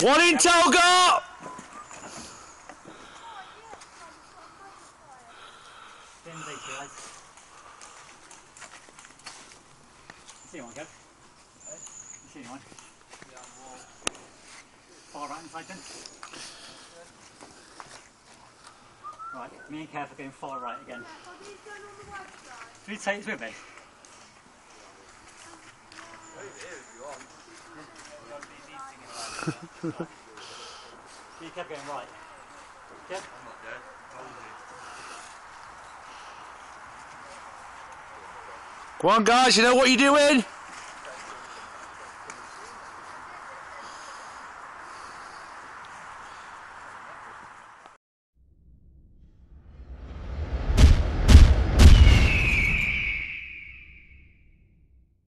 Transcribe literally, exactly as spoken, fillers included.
One intel, go! See one, Kev? You see one? Far right inside then. Right, me and Kev are going far right again. Should we take this with me? You kept going right. Kev? I'm not dead. Go on, guys, you know what you're doing?